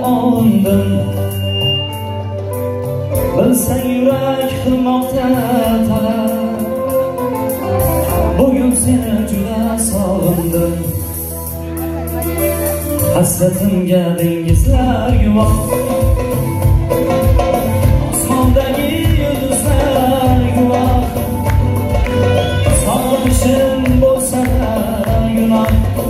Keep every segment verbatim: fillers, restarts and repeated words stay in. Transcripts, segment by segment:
ondim. Bilsang yurak qilmoqda talab, bugun seni juda sog'indim. Hasratimga dengizlar guvoh, osmondagi yulduzlar guvoh. Sog'inishim bo'lsa gunoh,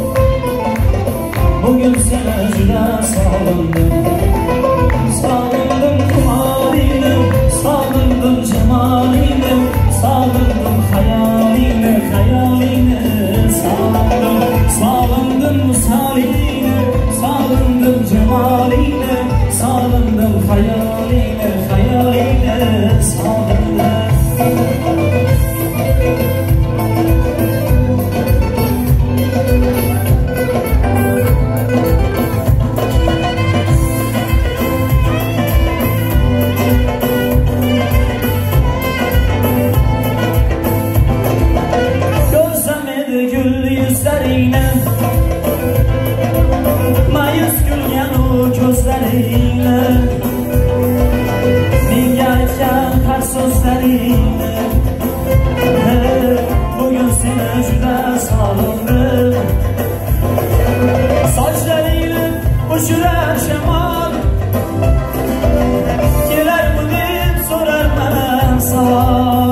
bugun seni juda sog'indim. Sog'indim qimoringni, sog'indim jamolingni, sog'indim xayolingni, xayolingni sog'indim. Sog'indim misolingni, sog'indim jamolingni, sog'indim xayolingni, xayolingni sog'indim. Mayus gulgan u ko'zlaringni, menga aytgan har so'zlaringni, bugun seni juda sog'indim. Sochlaringni ushirar shamol, kelarmi deb so'rarman savol.